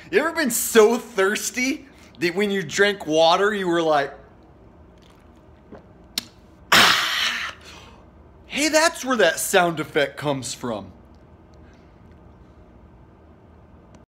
You ever been so thirsty that when you drank water, you were like, ah. Hey, that's where that sound effect comes from.